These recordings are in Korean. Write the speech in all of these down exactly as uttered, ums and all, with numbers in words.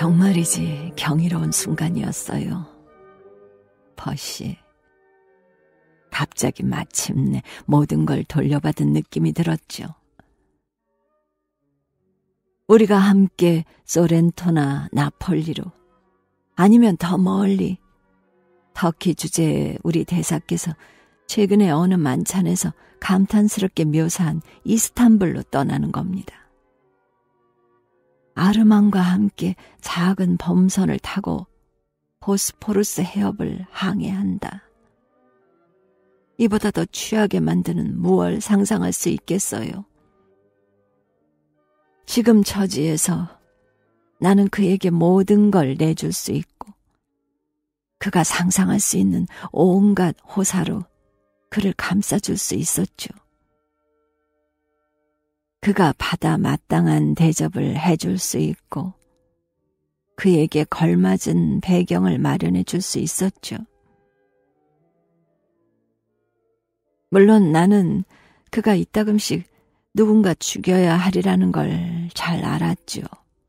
정말이지 경이로운 순간이었어요. 버시. 갑자기 마침내 모든 걸 돌려받은 느낌이 들었죠. 우리가 함께 소렌토나 나폴리로, 아니면 더 멀리 터키 주제에 우리 대사께서 최근에 어느 만찬에서 감탄스럽게 묘사한 이스탄불로 떠나는 겁니다. 아르만과 함께 작은 범선을 타고 보스포루스 해협을 항해한다. 이보다 더 취하게 만드는 무얼 상상할 수 있겠어요. 지금 처지에서 나는 그에게 모든 걸 내줄 수 있고, 그가 상상할 수 있는 온갖 호사로 그를 감싸줄 수 있었죠. 그가 받아 마땅한 대접을 해줄 수 있고, 그에게 걸맞은 배경을 마련해 줄 수 있었죠. 물론 나는 그가 이따금씩 누군가 죽여야 하리라는 걸 잘 알았죠.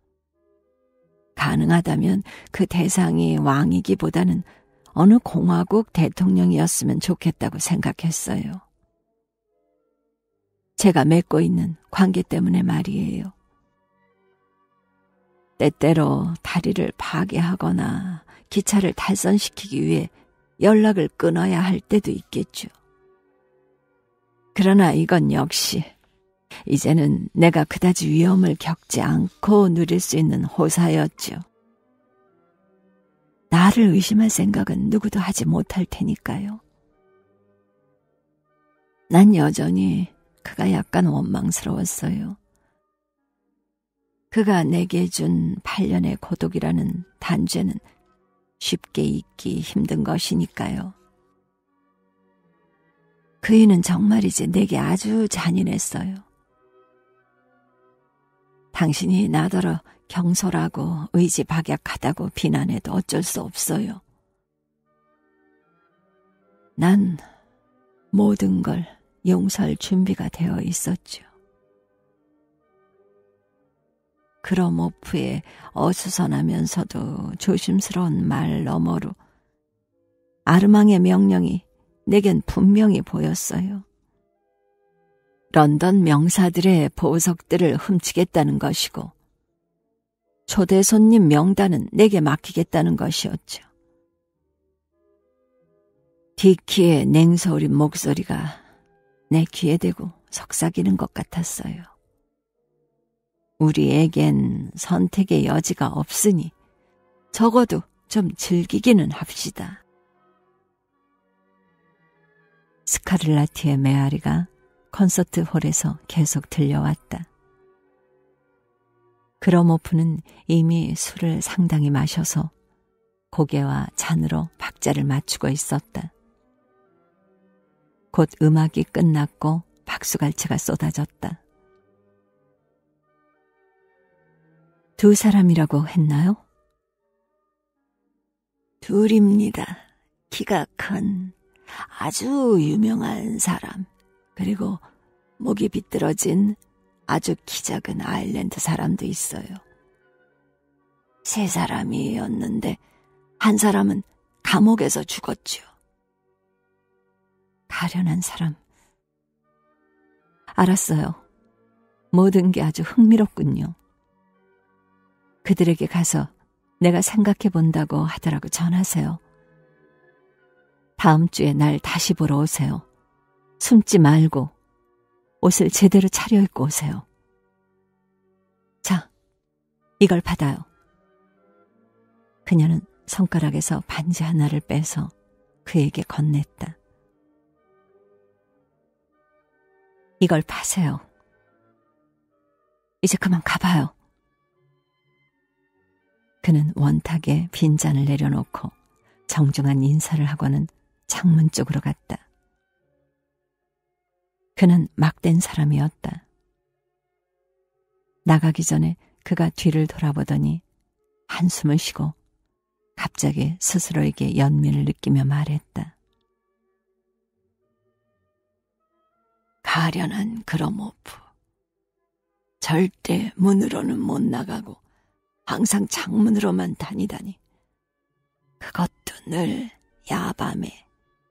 가능하다면 그 대상이 왕이기보다는 어느 공화국 대통령이었으면 좋겠다고 생각했어요. 제가 맺고 있는 관계 때문에 말이에요. 때때로 다리를 파괴하거나 기차를 탈선시키기 위해 연락을 끊어야 할 때도 있겠죠. 그러나 이건 역시 이제는 내가 그다지 위험을 겪지 않고 누릴 수 있는 호사였죠. 나를 의심할 생각은 누구도 하지 못할 테니까요. 난 여전히 그가 약간 원망스러웠어요. 그가 내게 준 팔 년의 고독이라는 단죄는 쉽게 잊기 힘든 것이니까요. 그 일은 정말이지 내게 아주 잔인했어요. 당신이 나더러 경솔하고 의지박약하다고 비난해도 어쩔 수 없어요. 난 모든 걸 용서할 준비가 되어 있었죠. 크로모프의 어수선하면서도 조심스러운 말 너머로 아르망의 명령이 내겐 분명히 보였어요. 런던 명사들의 보석들을 훔치겠다는 것이고, 초대 손님 명단은 내게 맡기겠다는 것이었죠. 디키의 냉소린 목소리가 내 귀에 대고 속삭이는 것 같았어요. 우리에겐 선택의 여지가 없으니 적어도 좀 즐기기는 합시다. 스카를라티의 메아리가 콘서트 홀에서 계속 들려왔다. 크로모프는 이미 술을 상당히 마셔서 고개와 잔으로 박자를 맞추고 있었다. 곧 음악이 끝났고 박수갈채가 쏟아졌다. 두 사람이라고 했나요? 둘입니다. 키가 큰 아주 유명한 사람, 그리고 목이 비뚤어진 아주 키 작은 아일랜드 사람도 있어요. 세 사람이었는데 한 사람은 감옥에서 죽었죠. 가련한 사람. 알았어요. 모든 게 아주 흥미롭군요. 그들에게 가서 내가 생각해 본다고 하더라고 전하세요. 다음 주에 날 다시 보러 오세요. 숨지 말고 옷을 제대로 차려입고 오세요. 자, 이걸 받아요. 그녀는 손가락에서 반지 하나를 빼서 그에게 건넸다. 이걸 파세요. 이제 그만 가봐요. 그는 원탁에 빈잔을 내려놓고 정중한 인사를 하고는 창문 쪽으로 갔다. 그는 막된 사람이었다. 나가기 전에 그가 뒤를 돌아보더니 한숨을 쉬고 갑자기 스스로에게 연민을 느끼며 말했다. 가련한 크로모프. 절대 문으로는 못 나가고 항상 창문으로만 다니다니. 그것도 늘 야밤에.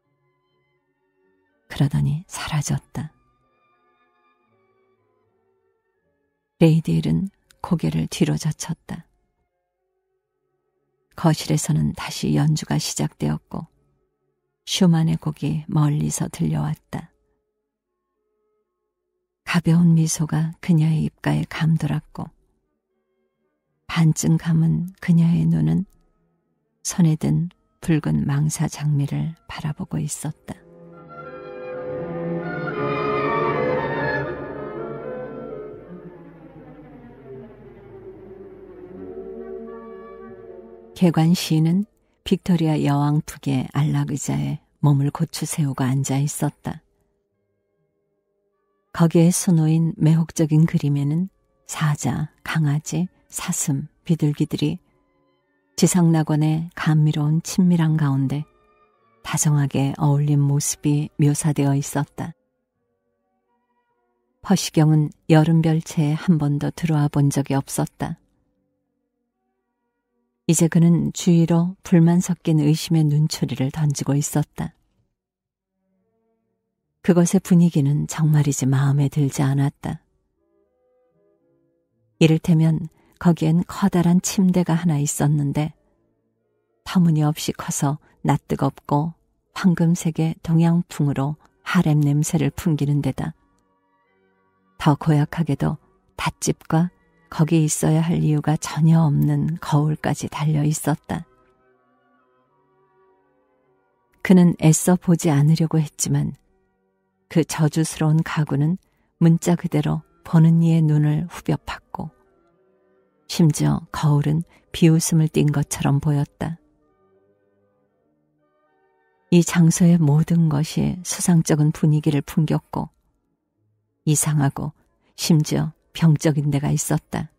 그러더니 사라졌다. 레이디엘은 고개를 뒤로 젖혔다. 거실에서는 다시 연주가 시작되었고 슈만의 곡이 멀리서 들려왔다. 가벼운 미소가 그녀의 입가에 감돌았고 반쯤 감은 그녀의 눈은 손에 든 붉은 망사 장미를 바라보고 있었다. 개관 시인은 빅토리아 여왕 푹의 안락의자에 몸을 고추 세우고 앉아 있었다. 거기에 수놓인 매혹적인 그림에는 사자, 강아지, 사슴, 비둘기들이 지상낙원의 감미로운 친밀한 가운데 다정하게 어울린 모습이 묘사되어 있었다. 퍼시경은 여름별채에 한 번도 들어와 본 적이 없었다. 이제 그는 주위로 불만 섞인 의심의 눈초리를 던지고 있었다. 그것의 분위기는 정말이지 마음에 들지 않았다. 이를테면 거기엔 커다란 침대가 하나 있었는데 터무니없이 커서 낯뜨겁고 황금색의 동양풍으로 하렘 냄새를 풍기는 데다 더 고약하게도 닷집과 거기 있어야 할 이유가 전혀 없는 거울까지 달려 있었다. 그는 애써 보지 않으려고 했지만 그 저주스러운 가구는 문자 그대로 보는 이의 눈을 후벼 팠고 심지어 거울은 비웃음을 띤 것처럼 보였다. 이 장소의 모든 것이 수상쩍은 분위기를 풍겼고 이상하고 심지어 병적인 데가 있었다.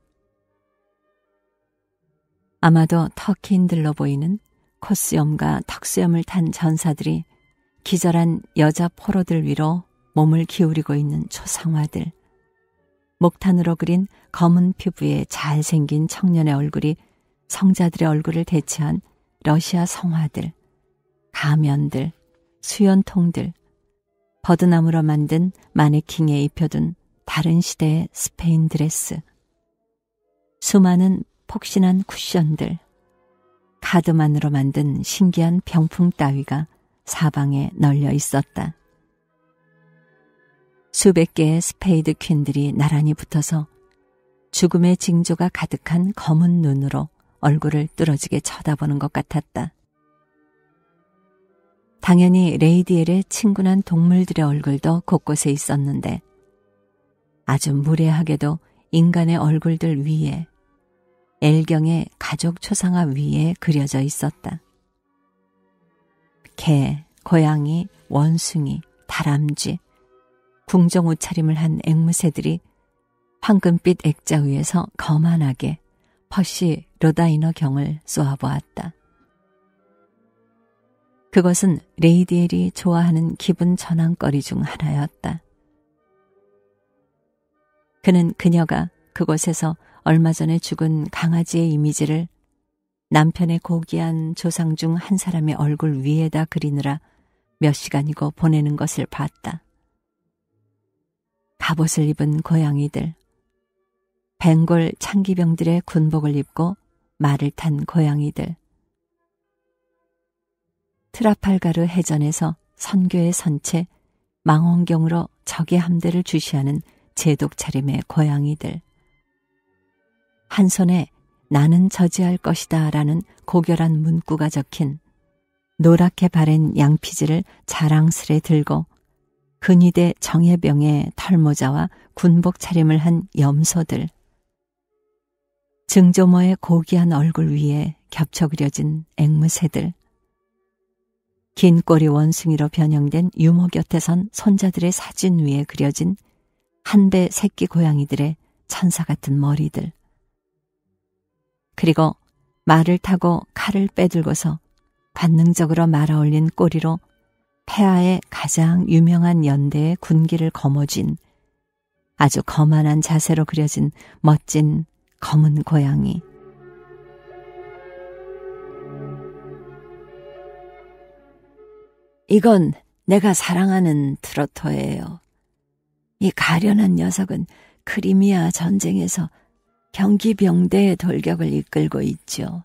아마도 터키인들로 보이는 콧수염과 턱수염을 탄 전사들이 기절한 여자 포로들 위로 몸을 기울이고 있는 초상화들, 목탄으로 그린 검은 피부의 잘생긴 청년의 얼굴이 성자들의 얼굴을 대체한 러시아 성화들, 가면들, 수연통들, 버드나무로 만든 마네킹에 입혀둔 다른 시대의 스페인 드레스, 수많은 폭신한 쿠션들, 카드만으로 만든 신기한 병풍 따위가 사방에 널려 있었다. 수백 개의 스페이드 퀸들이 나란히 붙어서 죽음의 징조가 가득한 검은 눈으로 얼굴을 뚫어지게 쳐다보는 것 같았다. 당연히 레이디엘의 친근한 동물들의 얼굴도 곳곳에 있었는데 아주 무례하게도 인간의 얼굴들 위에 엘경의 가족 초상화 위에 그려져 있었다. 개, 고양이, 원숭이, 다람쥐, 궁정 옷차림을 한 앵무새들이 황금빛 액자 위에서 거만하게 퍼시 로다이너 경을 쏘아보았다. 그것은 레이디엘이 좋아하는 기분 전환거리 중 하나였다. 그는 그녀가 그곳에서 얼마 전에 죽은 강아지의 이미지를 남편의 고귀한 조상 중 한 사람의 얼굴 위에다 그리느라 몇 시간이고 보내는 것을 봤다. 갑옷을 입은 고양이들, 벵골 창기병들의 군복을 입고 말을 탄 고양이들, 트라팔가르 해전에서 선교에 선 채 망원경으로 적의 함대를 주시하는 제독 차림의 고양이들, 한 손에 나는 저지할 것이다 라는 고결한 문구가 적힌 노랗게 바랜 양피지를 자랑스레 들고 근위대 정예병의 털모자와 군복 차림을 한 염소들, 증조모의 고귀한 얼굴 위에 겹쳐 그려진 앵무새들, 긴 꼬리 원숭이로 변형된 유모 곁에 선 손자들의 사진 위에 그려진 한배 새끼 고양이들의 천사 같은 머리들, 그리고 말을 타고 칼을 빼들고서 관능적으로 말아올린 꼬리로 폐하의 가장 유명한 연대의 군기를 거머쥔 아주 거만한 자세로 그려진 멋진 검은 고양이, 이건 내가 사랑하는 트로토예요. 이 가련한 녀석은 크리미아 전쟁에서 경기병대의 돌격을 이끌고 있죠.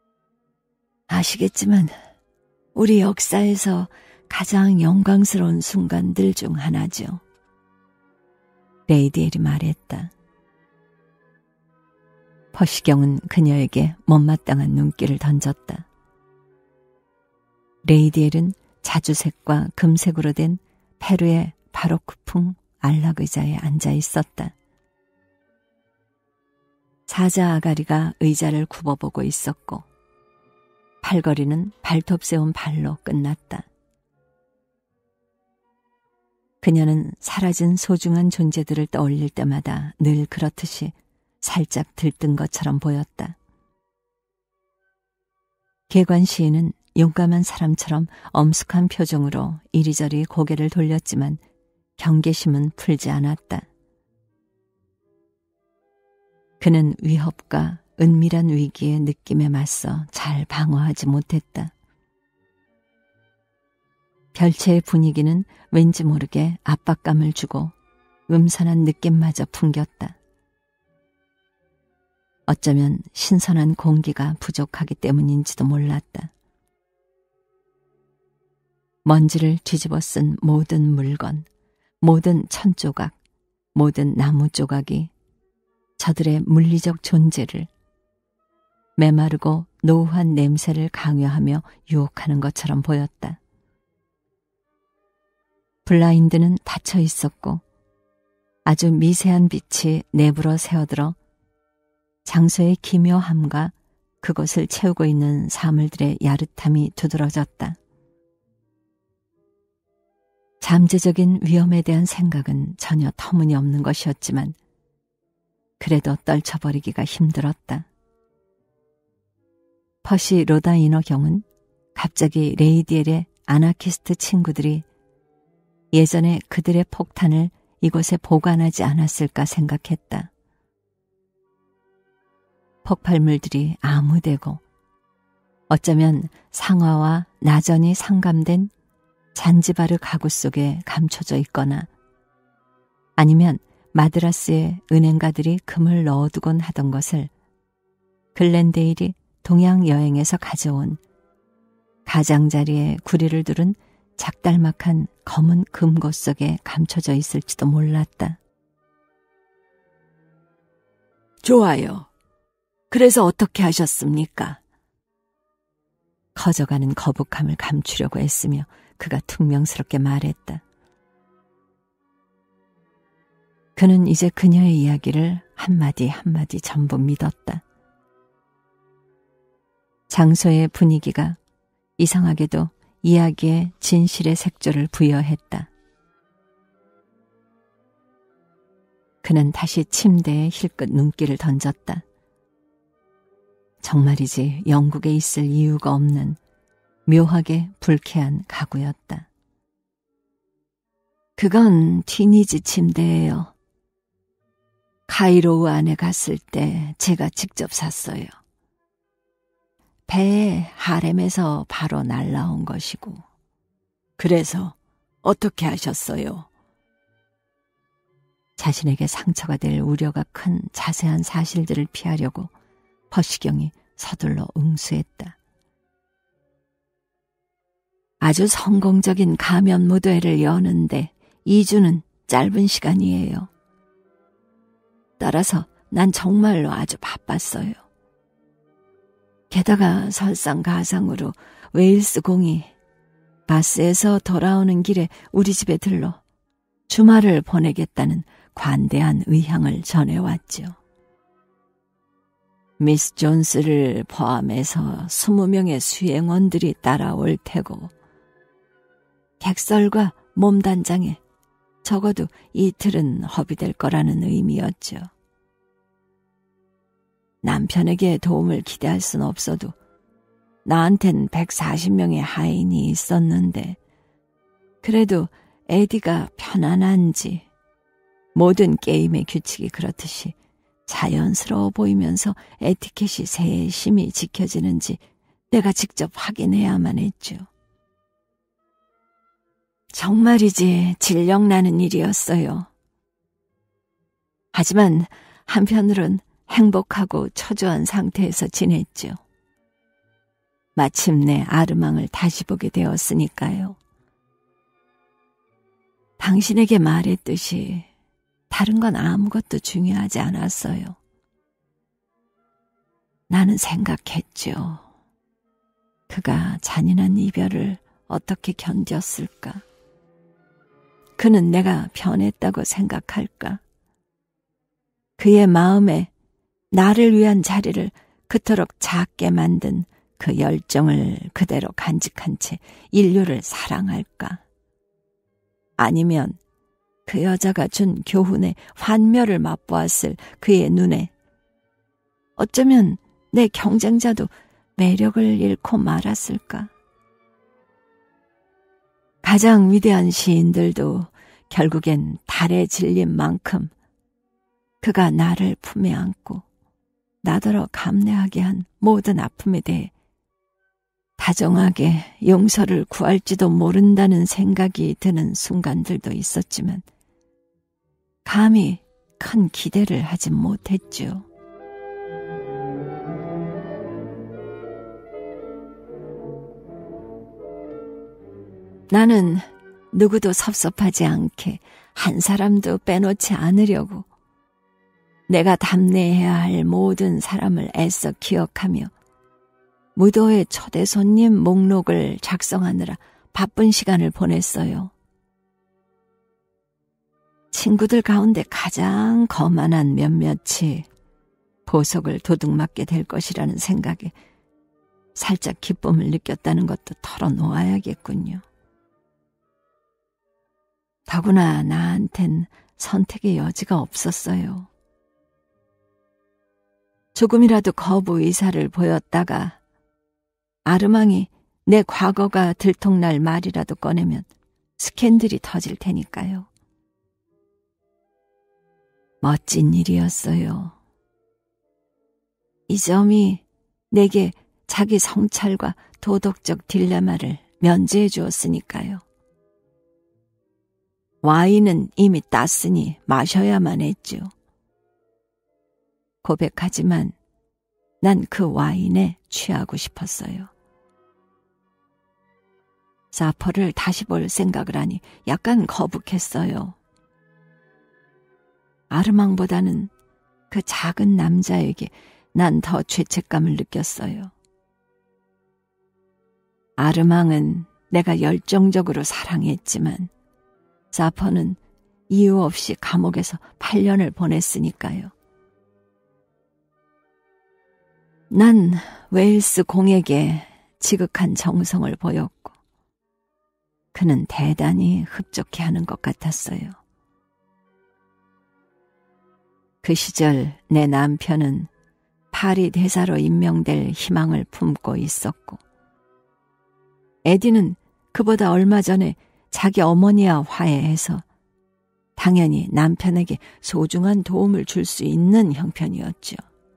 아시겠지만 우리 역사에서 가장 영광스러운 순간들 중 하나죠. 레이디엘이 말했다. 퍼시경은 그녀에게 못마땅한 눈길을 던졌다. 레이디엘은 자주색과 금색으로 된 페루의 바로크풍 안락 의자에 앉아 있었다. 사자 아가리가 의자를 굽어보고 있었고 팔걸이는 발톱 세운 발로 끝났다. 그녀는 사라진 소중한 존재들을 떠올릴 때마다 늘 그렇듯이 살짝 들뜬 것처럼 보였다. 개관 시인은 용감한 사람처럼 엄숙한 표정으로 이리저리 고개를 돌렸지만 경계심은 풀지 않았다. 그는 위협과 은밀한 위기의 느낌에 맞서 잘 방어하지 못했다. 별채의 분위기는 왠지 모르게 압박감을 주고 음산한 느낌마저 풍겼다. 어쩌면 신선한 공기가 부족하기 때문인지도 몰랐다. 먼지를 뒤집어 쓴 모든 물건, 모든 천조각, 모든 나무 조각이 저들의 물리적 존재를 메마르고 노후한 냄새를 강요하며 유혹하는 것처럼 보였다. 블라인드는 닫혀 있었고 아주 미세한 빛이 내부로 새어들어 장소의 기묘함과 그곳을 채우고 있는 사물들의 야릇함이 두드러졌다. 잠재적인 위험에 대한 생각은 전혀 터무니없는 것이었지만 그래도 떨쳐버리기가 힘들었다. 퍼시 로다이너 경은 갑자기 레이디엘의 아나키스트 친구들이 예전에 그들의 폭탄을 이곳에 보관하지 않았을까 생각했다. 폭발물들이 아무데고 어쩌면 상하와 나전이 상감된 잔지바르 가구 속에 감춰져 있거나 아니면 마드라스의 은행가들이 금을 넣어두곤 하던 것을 글렌데일이 동양 여행에서 가져온 가장자리에 구리를 두른 작달막한 검은 금고 속에 감춰져 있을지도 몰랐다. 좋아요. 그래서 어떻게 하셨습니까? 커져가는 거북함을 감추려고 애쓰며 그가 퉁명스럽게 말했다. 그는 이제 그녀의 이야기를 한마디 한마디 전부 믿었다. 장소의 분위기가 이상하게도 이야기에 진실의 색조를 부여했다. 그는 다시 침대에 힐끗 눈길을 던졌다. 정말이지 영국에 있을 이유가 없는 묘하게 불쾌한 가구였다. 그건 티니지 침대예요. 카이로우 안에 갔을 때 제가 직접 샀어요. 배에 하렘에서 바로 날라온 것이고. 그래서 어떻게 하셨어요? 자신에게 상처가 될 우려가 큰 자세한 사실들을 피하려고 퍼시경이 서둘러 응수했다. 아주 성공적인 가면 무대를 여는데 이 주는 짧은 시간이에요. 따라서 난 정말로 아주 바빴어요. 게다가 설상가상으로 웨일스 공이 바스에서 돌아오는 길에 우리 집에 들러 주말을 보내겠다는 관대한 의향을 전해왔죠. 미스 존스를 포함해서 스무 명의 수행원들이 따라올 테고 객설과 몸단장에 적어도 이틀은 허비될 거라는 의미였죠. 남편에게 도움을 기대할 순 없어도 나한텐 백사십 명의 하인이 있었는데 그래도 에디가 편안한지 모든 게임의 규칙이 그렇듯이 자연스러워 보이면서 에티켓이 세심히 지켜지는지 내가 직접 확인해야만 했죠. 정말이지 질력나는 일이었어요. 하지만 한편으론 행복하고 초조한 상태에서 지냈죠. 마침내 아르망을 다시 보게 되었으니까요. 당신에게 말했듯이 다른 건 아무것도 중요하지 않았어요. 나는 생각했죠. 그가 잔인한 이별을 어떻게 견뎠을까? 그는 내가 변했다고 생각할까? 그의 마음에 나를 위한 자리를 그토록 작게 만든 그 열정을 그대로 간직한 채 인류를 사랑할까? 아니면 그 여자가 준 교훈의 환멸을 맛보았을 그의 눈에 어쩌면 내 경쟁자도 매력을 잃고 말았을까? 가장 위대한 시인들도 결국엔 달에 질린 만큼 그가 나를 품에 안고 나더러 감내하게 한 모든 아픔에 대해 다정하게 용서를 구할지도 모른다는 생각이 드는 순간들도 있었지만 감히 큰 기대를 하진 못했죠. 나는 누구도 섭섭하지 않게 한 사람도 빼놓지 않으려고 내가 답례해야 할 모든 사람을 애써 기억하며 무도의 초대 손님 목록을 작성하느라 바쁜 시간을 보냈어요. 친구들 가운데 가장 거만한 몇몇이 보석을 도둑맞게 될 것이라는 생각에 살짝 기쁨을 느꼈다는 것도 털어놓아야겠군요. 더구나 나한텐 선택의 여지가 없었어요. 조금이라도 거부 의사를 보였다가 아르망이 내 과거가 들통날 말이라도 꺼내면 스캔들이 터질 테니까요. 멋진 일이었어요. 이 점이 내게 자기 성찰과 도덕적 딜레마를 면제해 주었으니까요. 와인은 이미 땄으니 마셔야만 했죠. 고백하지만 난 그 와인에 취하고 싶었어요. 사퍼를 다시 볼 생각을 하니 약간 거북했어요. 아르망보다는 그 작은 남자에게 난 더 죄책감을 느꼈어요. 아르망은 내가 열정적으로 사랑했지만 사퍼는 이유 없이 감옥에서 팔 년을 보냈으니까요. 난 웨일스 공에게 지극한 정성을 보였고 그는 대단히 흡족해하는 것 같았어요. 그 시절 내 남편은 파리 대사로 임명될 희망을 품고 있었고 에디는 그보다 얼마 전에 자기 어머니와 화해해서 당연히 남편에게 소중한 도움을 줄 수 있는 형편이었죠.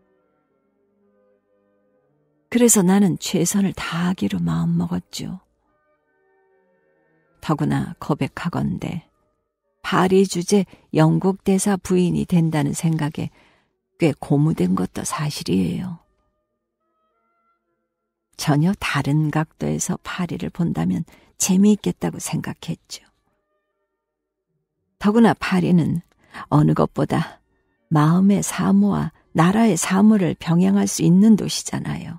그래서 나는 최선을 다하기로 마음먹었죠. 더구나 고백하건대 파리 주재 영국 대사 부인이 된다는 생각에 꽤 고무된 것도 사실이에요. 전혀 다른 각도에서 파리를 본다면 재미있겠다고 생각했죠. 더구나 파리는 어느 것보다 마음의 사무와 나라의 사무를 병행할 수 있는 도시잖아요.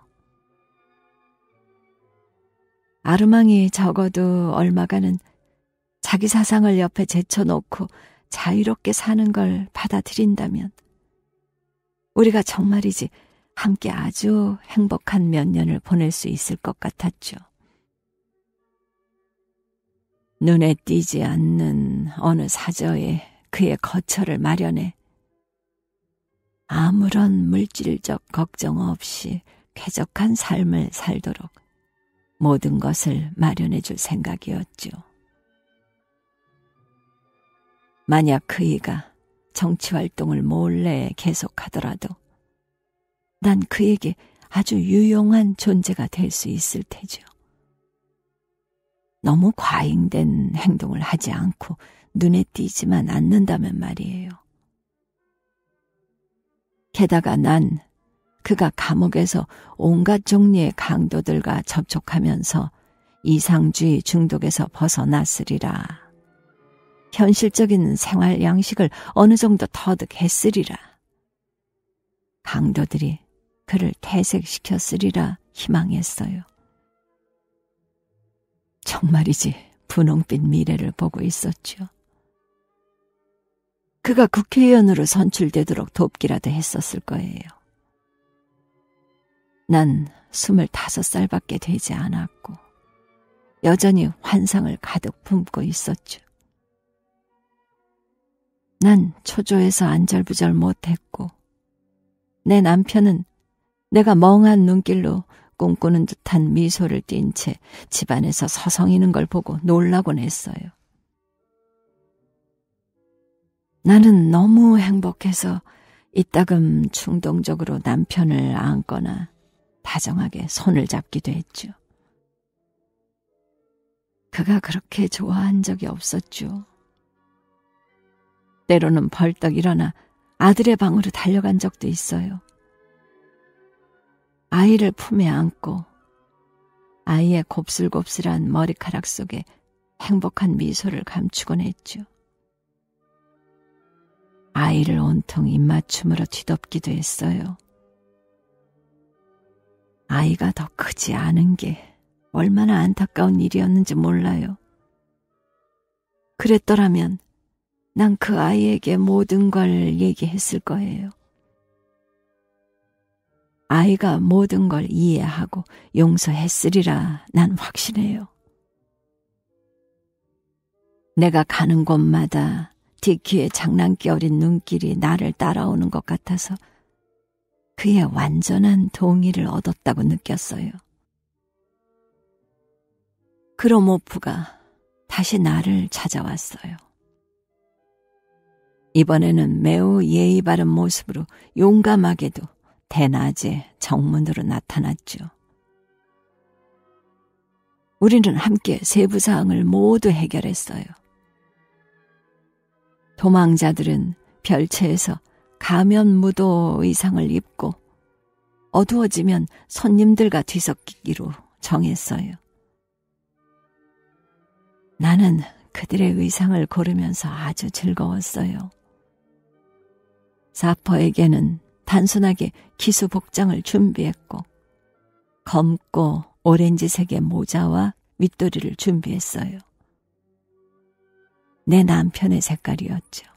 아르망이 적어도 얼마간은 자기 사상을 옆에 제쳐놓고 자유롭게 사는 걸 받아들인다면 우리가 정말이지 함께 아주 행복한 몇 년을 보낼 수 있을 것 같았죠. 눈에 띄지 않는 어느 사저에 그의 거처를 마련해 아무런 물질적 걱정 없이 쾌적한 삶을 살도록 모든 것을 마련해 줄 생각이었죠. 만약 그이가 정치활동을 몰래 계속하더라도 난 그에게 아주 유용한 존재가 될 수 있을 테죠. 너무 과잉된 행동을 하지 않고 눈에 띄지만 않는다면 말이에요. 게다가 난 그가 감옥에서 온갖 종류의 강도들과 접촉하면서 이상주의 중독에서 벗어났으리라. 현실적인 생활 양식을 어느 정도 터득했으리라. 강도들이 그를 퇴색시켰으리라 희망했어요. 정말이지 분홍빛 미래를 보고 있었죠. 그가 국회의원으로 선출되도록 돕기라도 했었을 거예요. 난 스물다섯 살밖에 되지 않았고 여전히 환상을 가득 품고 있었죠. 난 초조해서 안절부절 못했고 내 남편은 내가 멍한 눈길로 꿈꾸는 듯한 미소를 띤 채 집안에서 서성이는 걸 보고 놀라곤 했어요. 나는 너무 행복해서 이따금 충동적으로 남편을 안거나 다정하게 손을 잡기도 했죠. 그가 그렇게 좋아한 적이 없었죠. 때로는 벌떡 일어나 아들의 방으로 달려간 적도 있어요. 아이를 품에 안고 아이의 곱슬곱슬한 머리카락 속에 행복한 미소를 감추곤 했죠. 아이를 온통 입맞춤으로 뒤덮기도 했어요. 아이가 더 크지 않은 게 얼마나 안타까운 일이었는지 몰라요. 그랬더라면 난 그 아이에게 모든 걸 얘기했을 거예요. 아이가 모든 걸 이해하고 용서했으리라 난 확신해요. 내가 가는 곳마다 디키의 장난기 어린 눈길이 나를 따라오는 것 같아서 그의 완전한 동의를 얻었다고 느꼈어요. 크로모프가 다시 나를 찾아왔어요. 이번에는 매우 예의 바른 모습으로 용감하게도 대낮에 정문으로 나타났죠. 우리는 함께 세부 사항을 모두 해결했어요. 도망자들은 별채에서 가면 무도 의상을 입고 어두워지면 손님들과 뒤섞이기로 정했어요. 나는 그들의 의상을 고르면서 아주 즐거웠어요. 사퍼에게는 단순하게 기수 복장을 준비했고 검고 오렌지색의 모자와 윗도리를 준비했어요. 내 남편의 색깔이었죠.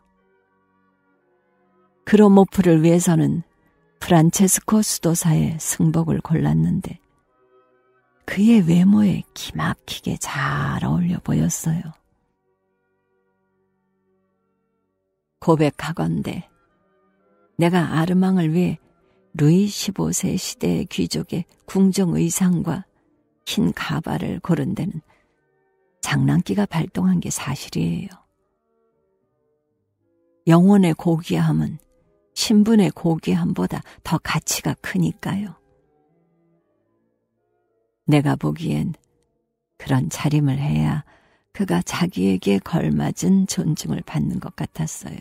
크로모프를 위해서는 프란체스코 수도사의 승복을 골랐는데 그의 외모에 기막히게 잘 어울려 보였어요. 고백하건대 내가 아르망을 위해 루이 십오 세 시대의 귀족의 궁정 의상과 흰 가발을 고른 데는 장난기가 발동한 게 사실이에요. 영혼의 고귀함은 신분의 고귀함보다 더 가치가 크니까요. 내가 보기엔 그런 차림을 해야 그가 자기에게 걸맞은 존중을 받는 것 같았어요.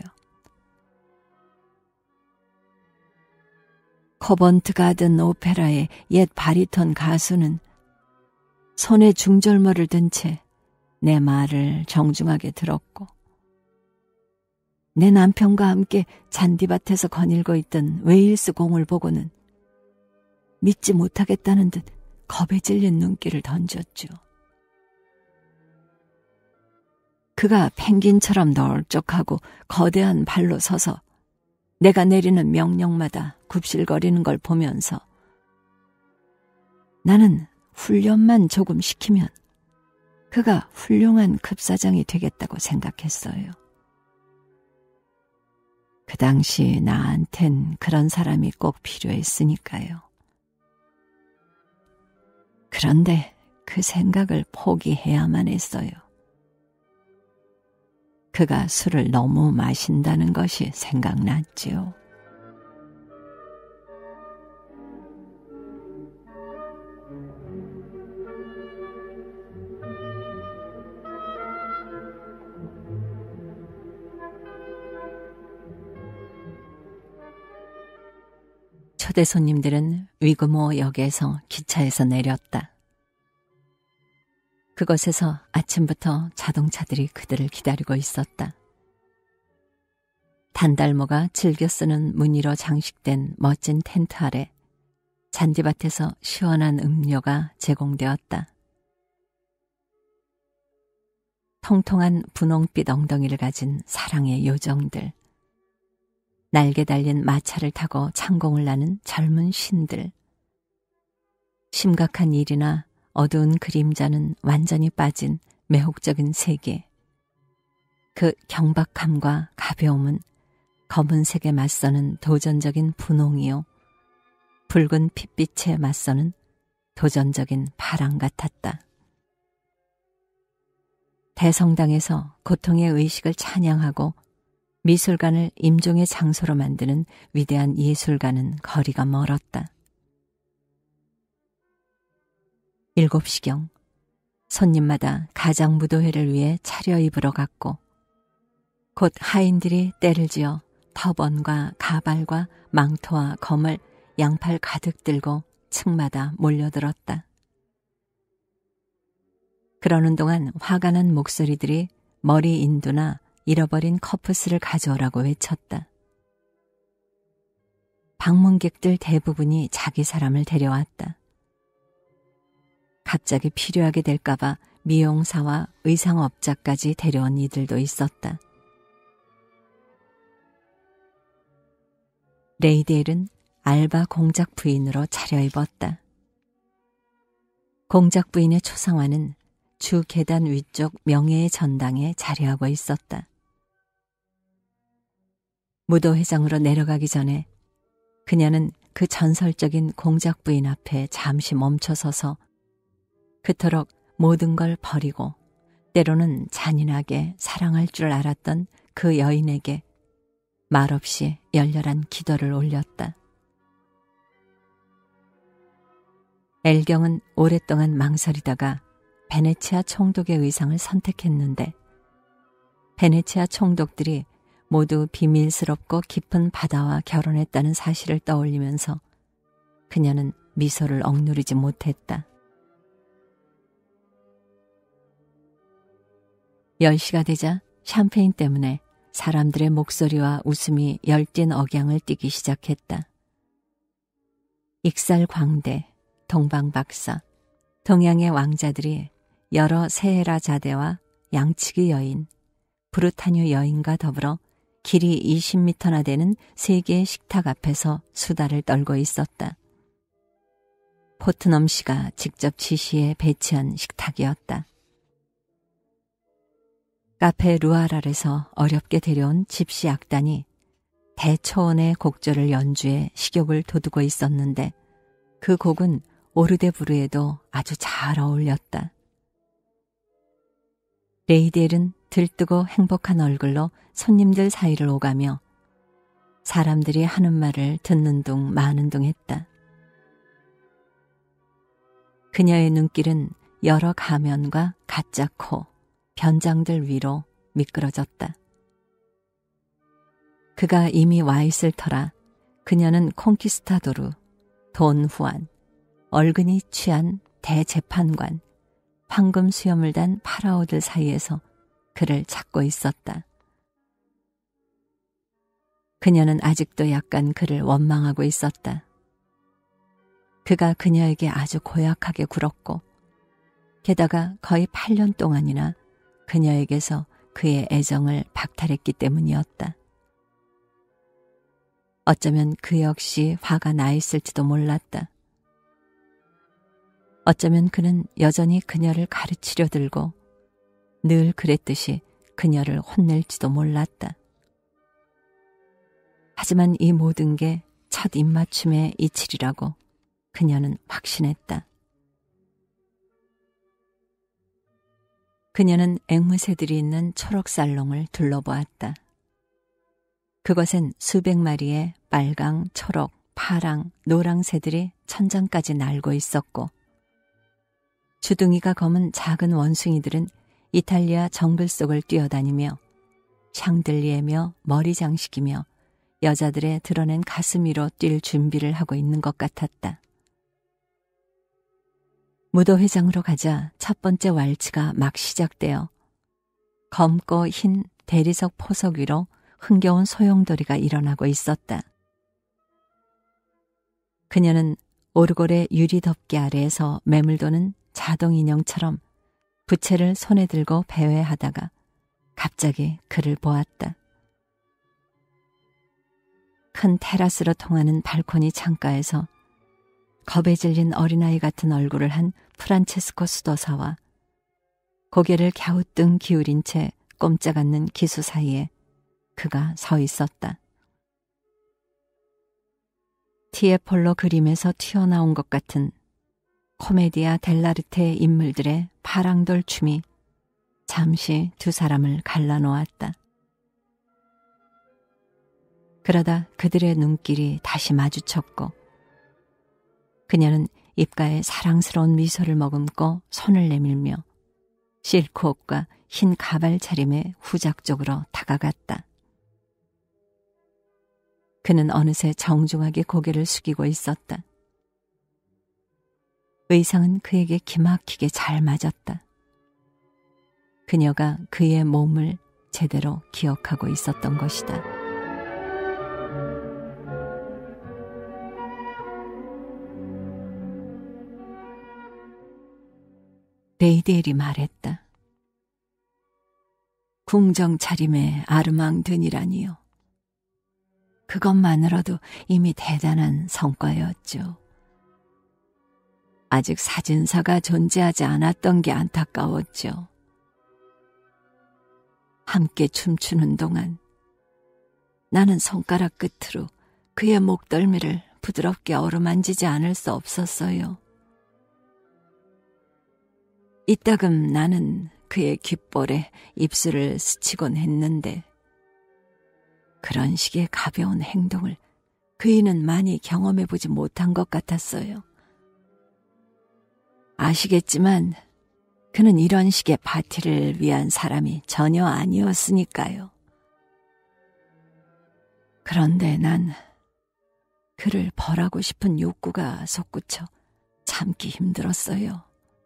코번트 가든 오페라의 옛 바리톤 가수는 손에 중절모를 든 채 내 말을 정중하게 들었고 내 남편과 함께 잔디밭에서 거닐고 있던 웨일스 공을 보고는 믿지 못하겠다는 듯 겁에 질린 눈길을 던졌죠. 그가 펭귄처럼 널쩍하고 거대한 발로 서서 내가 내리는 명령마다 굽실거리는 걸 보면서 나는 훈련만 조금 시키면 그가 훌륭한 급사장이 되겠다고 생각했어요. 그 당시 나한텐 그런 사람이 꼭 필요했으니까요. 그런데 그 생각을 포기해야만 했어요. 그가 술을 너무 마신다는 것이 생각났지요. 초대 손님들은 위그모 역에서 기차에서 내렸다. 그곳에서 아침부터 자동차들이 그들을 기다리고 있었다. 단달모가 즐겨 쓰는 무늬로 장식된 멋진 텐트 아래 잔디밭에서 시원한 음료가 제공되었다. 통통한 분홍빛 엉덩이를 가진 사랑의 요정들, 날개 달린 마차를 타고 창공을 나는 젊은 신들, 심각한 일이나 어두운 그림자는 완전히 빠진 매혹적인 세계. 그 경박함과 가벼움은 검은색에 맞서는 도전적인 분홍이요, 붉은 핏빛에 맞서는 도전적인 파랑 같았다. 대성당에서 고통의 의식을 찬양하고 미술관을 임종의 장소로 만드는 위대한 예술가는 거리가 멀었다. 일곱 시경 손님마다 가장무도회를 위해 차려입으러 갔고 곧 하인들이 때를 지어 터번과 가발과 망토와 검을 양팔 가득 들고 층마다 몰려들었다. 그러는 동안 화가 난 목소리들이 머리 인두나 잃어버린 커프스를 가져오라고 외쳤다. 방문객들 대부분이 자기 사람을 데려왔다. 갑자기 필요하게 될까봐 미용사와 의상업자까지 데려온 이들도 있었다. 레이디엘은 알바 공작 부인으로 차려입었다. 공작 부인의 초상화는 주 계단 위쪽 명예의 전당에 자리하고 있었다. 무도회장으로 내려가기 전에 그녀는 그 전설적인 공작 부인 앞에 잠시 멈춰서서 그토록 모든 걸 버리고 때로는 잔인하게 사랑할 줄 알았던 그 여인에게 말없이 열렬한 기도를 올렸다. 엘경은 오랫동안 망설이다가 베네치아 총독의 의상을 선택했는데 베네치아 총독들이 모두 비밀스럽고 깊은 바다와 결혼했다는 사실을 떠올리면서 그녀는 미소를 억누르지 못했다. 열 시가 되자 샴페인 때문에 사람들의 목소리와 웃음이 열띤 억양을 띠기 시작했다. 익살광대, 동방박사, 동양의 왕자들이 여러 세헤라 자대와 양치기 여인, 브루타뉴 여인과 더불어 길이 이십 미터나 되는 세 개의 식탁 앞에서 수다를 떨고 있었다. 포트넘 씨가 직접 지시해 배치한 식탁이었다. 카페 루아랄에서 어렵게 데려온 집시 악단이 대초원의 곡조를 연주해 식욕을 돋우고 있었는데 그 곡은 오르데부르에도 아주 잘 어울렸다. 레이디엘은 들뜨고 행복한 얼굴로 손님들 사이를 오가며 사람들이 하는 말을 듣는 둥 마는 둥 했다. 그녀의 눈길은 여러 가면과 가짜 코, 변장들 위로 미끄러졌다. 그가 이미 와 있을 터라 그녀는 콩키스타도르, 돈 후안, 얼근이 취한 대재판관, 황금 수염을 단 파라오들 사이에서 그를 찾고 있었다. 그녀는 아직도 약간 그를 원망하고 있었다. 그가 그녀에게 아주 고약하게 굴었고 게다가 거의 팔 년 동안이나 그녀에게서 그의 애정을 박탈했기 때문이었다. 어쩌면 그 역시 화가 나 있을지도 몰랐다. 어쩌면 그는 여전히 그녀를 가르치려 들고 늘 그랬듯이 그녀를 혼낼지도 몰랐다. 하지만 이 모든 게 첫 입맞춤의 이치리라고 그녀는 확신했다. 그녀는 앵무새들이 있는 초록 살롱을 둘러보았다. 그것엔 수백 마리의 빨강, 초록, 파랑, 노랑 새들이 천장까지 날고 있었고 주둥이가 검은 작은 원숭이들은 이탈리아 정글 속을 뛰어다니며 샹들리에며 머리 장식이며 여자들의 드러낸 가슴 위로 뛸 준비를 하고 있는 것 같았다. 무도회장으로 가자 첫 번째 왈츠가 막 시작되어 검고 흰 대리석 포석 위로 흥겨운 소용돌이가 일어나고 있었다. 그녀는 오르골의 유리 덮개 아래에서 매물도는 자동 인형처럼 부채를 손에 들고 배회하다가 갑자기 그를 보았다. 큰 테라스로 통하는 발코니 창가에서 겁에 질린 어린아이 같은 얼굴을 한 프란체스코 수도사와 고개를 갸우뚱 기울인 채 꼼짝 않는 기수 사이에 그가 서 있었다. 티에폴로 그림에서 튀어나온 것 같은 코메디아 델라르테의 인물들의 파랑돌 춤이 잠시 두 사람을 갈라놓았다. 그러다 그들의 눈길이 다시 마주쳤고 그녀는 입가에 사랑스러운 미소를 머금고 손을 내밀며 실크 옷과 흰 가발 차림에 후작적으로 다가갔다. 그는 어느새 정중하게 고개를 숙이고 있었다. 의상은 그에게 기막히게 잘 맞았다. 그녀가 그의 몸을 제대로 기억하고 있었던 것이다. 레이디엘이 말했다. 궁정 차림의 아르망든이라니요. 그것만으로도 이미 대단한 성과였죠. 아직 사진사가 존재하지 않았던 게 안타까웠죠. 함께 춤추는 동안 나는 손가락 끝으로 그의 목덜미를 부드럽게 어루만지지 않을 수 없었어요. 이따금 나는 그의 귓볼에 입술을 스치곤 했는데 그런 식의 가벼운 행동을 그이는 많이 경험해보지 못한 것 같았어요. 아시겠지만 그는 이런 식의 파티를 위한 사람이 전혀 아니었으니까요. 그런데 난 그를 벌하고 싶은 욕구가 솟구쳐 참기 힘들었어요.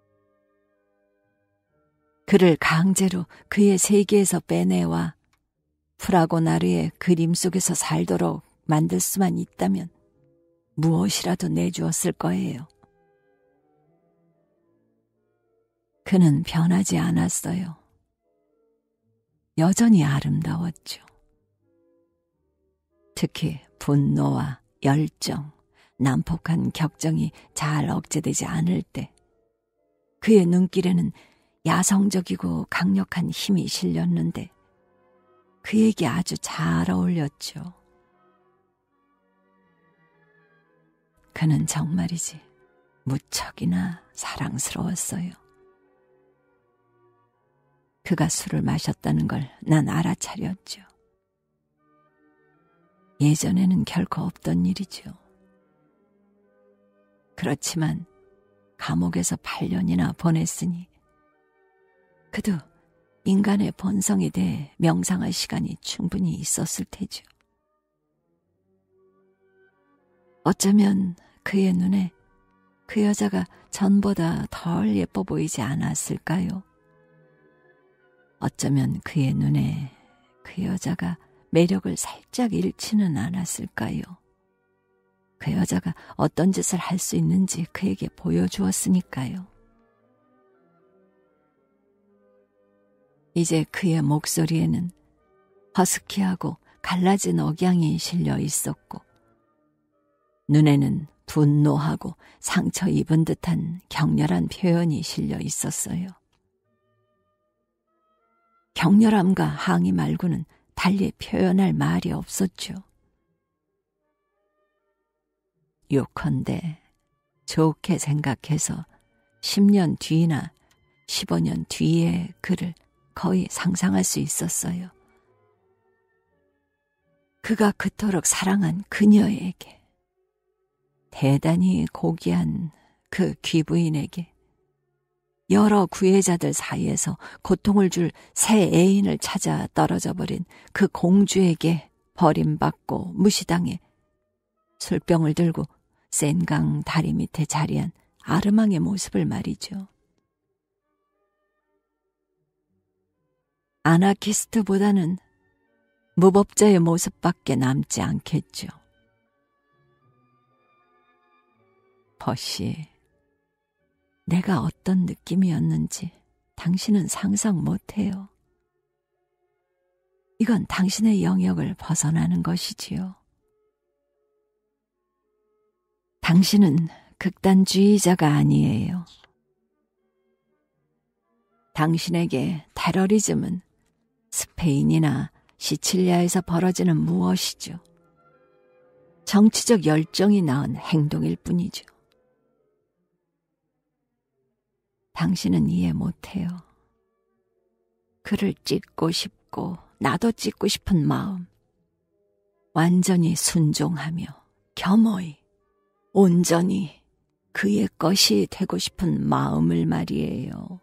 그를 강제로 그의 세계에서 빼내와 프라고나르의 그림 속에서 살도록 만들 수만 있다면 무엇이라도 내주었을 거예요. 그는 변하지 않았어요. 여전히 아름다웠죠. 특히 분노와 열정, 난폭한 격정이 잘 억제되지 않을 때 그의 눈길에는 야성적이고 강력한 힘이 실렸는데 그에게 아주 잘 어울렸죠. 그는 정말이지 무척이나 사랑스러웠어요. 그가 술을 마셨다는 걸 난 알아차렸죠. 예전에는 결코 없던 일이죠. 그렇지만 감옥에서 팔 년이나 보냈으니 그도 인간의 본성에 대해 명상할 시간이 충분히 있었을 테죠. 어쩌면 그의 눈에 그 여자가 전보다 덜 예뻐 보이지 않았을까요? 어쩌면 그의 눈에 그 여자가 매력을 살짝 잃지는 않았을까요? 그 여자가 어떤 짓을 할 수 있는지 그에게 보여주었으니까요. 이제 그의 목소리에는 허스키하고 갈라진 억양이 실려 있었고 눈에는 분노하고 상처 입은 듯한 격렬한 표현이 실려 있었어요. 격렬함과 항의 말고는 달리 표현할 말이 없었죠. 요컨대 좋게 생각해서 십 년 뒤나 십오 년 뒤의 그를 거의 상상할 수 있었어요. 그가 그토록 사랑한 그녀에게, 대단히 고귀한 그 귀부인에게, 여러 구애자들 사이에서 고통을 줄 새 애인을 찾아 떨어져 버린 그 공주에게 버림받고 무시당해 술병을 들고 센강 다리 밑에 자리한 아르망의 모습을 말이죠. 아나키스트보다는 무법자의 모습밖에 남지 않겠죠. 버시, 내가 어떤 느낌이었는지 당신은 상상 못해요. 이건 당신의 영역을 벗어나는 것이지요. 당신은 극단주의자가 아니에요. 당신에게 테러리즘은 스페인이나 시칠리아에서 벌어지는 무엇이죠? 정치적 열정이 낳은 행동일 뿐이죠. 당신은 이해 못해요. 그를 찢고 싶고 나도 찢고 싶은 마음, 완전히 순종하며 겸허히 온전히 그의 것이 되고 싶은 마음을 말이에요.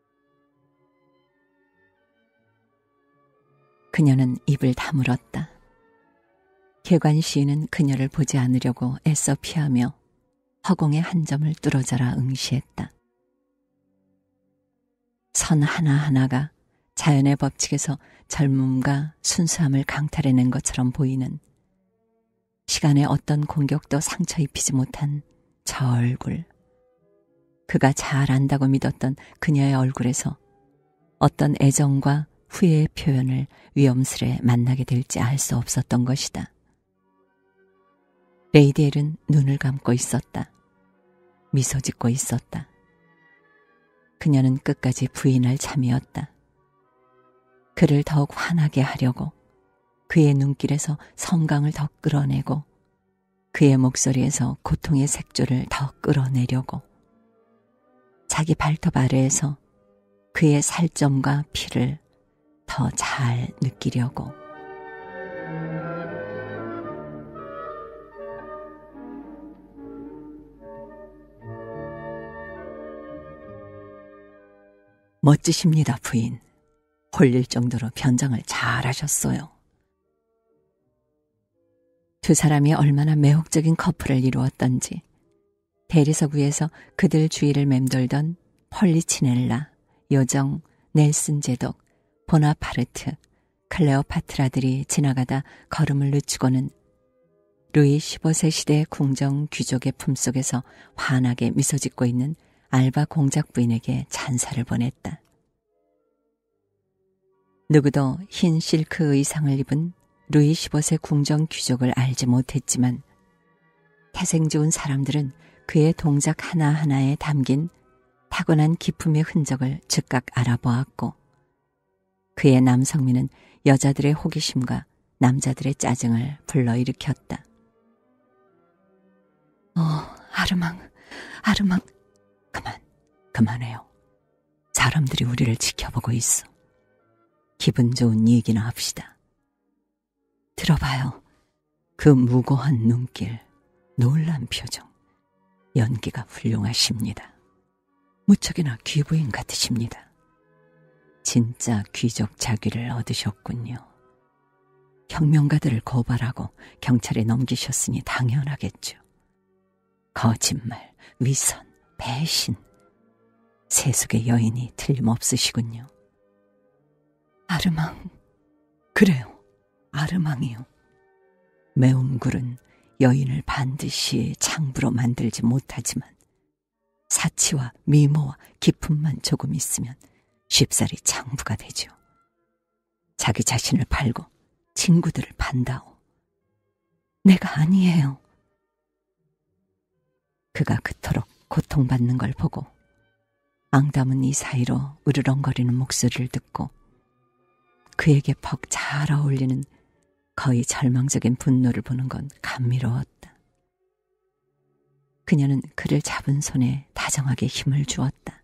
그녀는 입을 다물었다. 개관 시인은 그녀를 보지 않으려고 애써 피하며 허공의 한 점을 뚫어져라 응시했다. 선 하나하나가 자연의 법칙에서 젊음과 순수함을 강탈해낸 것처럼 보이는, 시간의 어떤 공격도 상처 입히지 못한 저 얼굴. 그가 잘 안다고 믿었던 그녀의 얼굴에서 어떤 애정과 후회의 표현을 위험스레 만나게 될지 알 수 없었던 것이다. 레이디 엘은 눈을 감고 있었다. 미소 짓고 있었다. 그녀는 끝까지 부인할 참이었다. 그를 더욱 환하게 하려고 그의 눈길에서 섬광을 더 끌어내고 그의 목소리에서 고통의 색조를 더 끌어내려고 자기 발톱 아래에서 그의 살점과 피를 더 잘 느끼려고. 멋지십니다, 부인. 홀릴 정도로 변장을 잘하셨어요. 두 사람이 얼마나 매혹적인 커플을 이루었던지 대리석 위에서 그들 주위를 맴돌던 폴리치넬라, 요정, 넬슨 제독, 보나파르트, 클레오파트라들이 지나가다 걸음을 늦추고는 루이 십오 세 시대의 궁정 귀족의 품속에서 환하게 미소 짓고 있는 알바 공작 부인에게 찬사를 보냈다. 누구도 흰 실크 의상을 입은 루이 십오 세 궁정 귀족을 알지 못했지만 태생 좋은 사람들은 그의 동작 하나하나에 담긴 타고난 기품의 흔적을 즉각 알아보았고 그의 남성미는 여자들의 호기심과 남자들의 짜증을 불러일으켰다. 어, 아르망, 아르망. 그만, 그만해요. 사람들이 우리를 지켜보고 있어. 기분 좋은 얘기나 합시다. 들어봐요. 그 무고한 눈길, 놀란 표정. 연기가 훌륭하십니다. 무척이나 귀부인 같으십니다. 진짜 귀족 자귀를 얻으셨군요. 혁명가들을 고발하고 경찰에 넘기셨으니 당연하겠죠. 거짓말, 위선, 배신, 세속의 여인이 틀림없으시군요. 아르망, 그래요, 아르망이요. 매움굴은 여인을 반드시 창부로 만들지 못하지만 사치와 미모와 기품만 조금 있으면 쉽사리 창부가 되죠. 자기 자신을 팔고 친구들을 판다오. 내가 아니에요. 그가 그토록 고통받는 걸 보고 앙담은 이 사이로 으르렁거리는 목소리를 듣고 그에게 퍽 잘 어울리는 거의 절망적인 분노를 보는 건 감미로웠다. 그녀는 그를 잡은 손에 다정하게 힘을 주었다.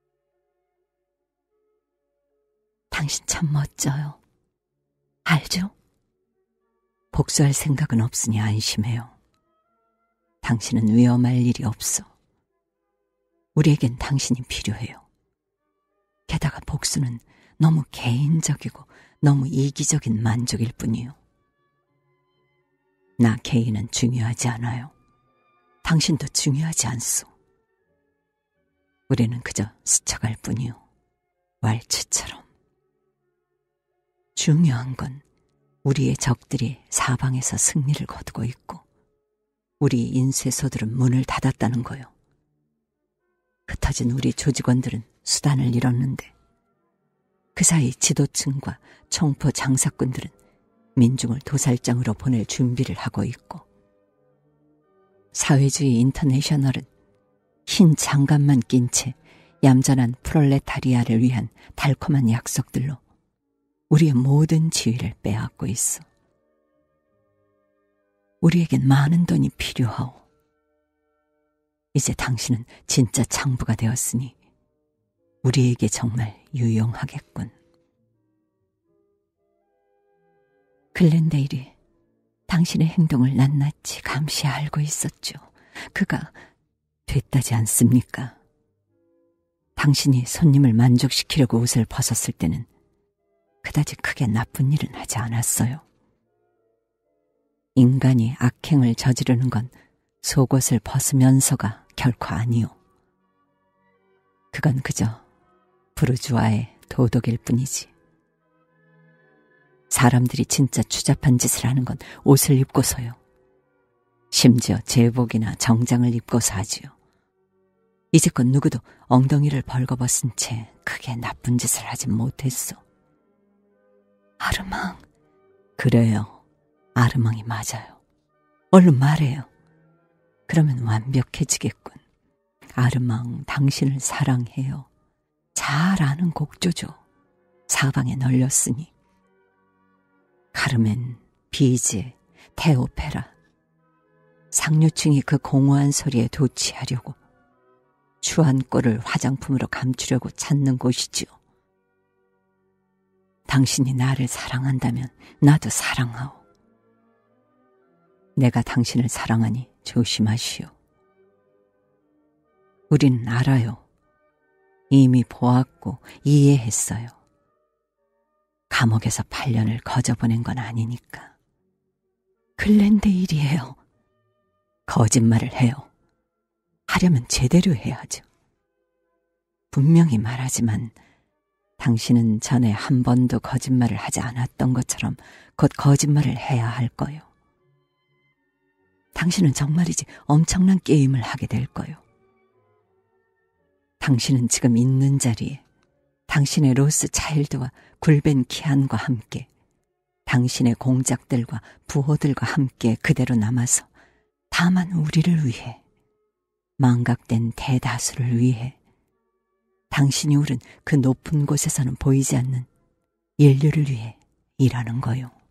당신 참 멋져요. 알죠? 복수할 생각은 없으니 안심해요. 당신은 위험할 일이 없어. 우리에겐 당신이 필요해요. 게다가 복수는 너무 개인적이고 너무 이기적인 만족일 뿐이요. 나 개인은 중요하지 않아요. 당신도 중요하지 않소. 우리는 그저 스쳐갈 뿐이요. 왈츠처럼. 중요한 건 우리의 적들이 사방에서 승리를 거두고 있고 우리 인쇄소들은 문을 닫았다는 거요. 흩어진 우리 조직원들은 수단을 잃었는데 그 사이 지도층과 총포 장사꾼들은 민중을 도살장으로 보낼 준비를 하고 있고 사회주의 인터내셔널은 흰 장갑만 낀 채 얌전한 프롤레타리아를 위한 달콤한 약속들로 우리의 모든 지위를 빼앗고 있어. 우리에겐 많은 돈이 필요하오. 이제 당신은 진짜 창부가 되었으니 우리에게 정말 유용하겠군. 글렌데일이 당신의 행동을 낱낱이 감시 알고 있었죠. 그가 됐다지 않습니까? 당신이 손님을 만족시키려고 옷을 벗었을 때는 그다지 크게 나쁜 일은 하지 않았어요. 인간이 악행을 저지르는 건 속옷을 벗으면서가 결코 아니요. 그건 그저 부르주아의 도덕일 뿐이지. 사람들이 진짜 추잡한 짓을 하는 건 옷을 입고서요. 심지어 제복이나 정장을 입고서 하지요. 이제껏 누구도 엉덩이를 벌거벗은 채 크게 나쁜 짓을 하진 못했어. 아르망. 그래요. 아르망이 맞아요. 얼른 말해요. 그러면 완벽해지겠군. 아르망, 당신을 사랑해요. 잘 아는 곡조죠. 사방에 널렸으니. 카르멘, 비제, 테오페라. 상류층이 그 공허한 소리에 도취하려고 추한 꼴을 화장품으로 감추려고 찾는 곳이지요. 당신이 나를 사랑한다면 나도 사랑하오. 내가 당신을 사랑하니 조심하시오. 우리는 알아요. 이미 보았고 이해했어요. 감옥에서 팔 년을 거저보낸 건 아니니까. 글렌데일이에요. 거짓말을 해요. 하려면 제대로 해야죠. 분명히 말하지만 당신은 전에 한 번도 거짓말을 하지 않았던 것처럼 곧 거짓말을 해야 할 거요. 당신은 정말이지 엄청난 게임을 하게 될 거요. 당신은 지금 있는 자리에 당신의 로스 차일드와 굴벤 키안과 함께 당신의 공작들과 부호들과 함께 그대로 남아서 다만 우리를 위해, 망각된 대다수를 위해 당신이 오른 그 높은 곳에서는 보이지 않는 인류를 위해 일하는 거요.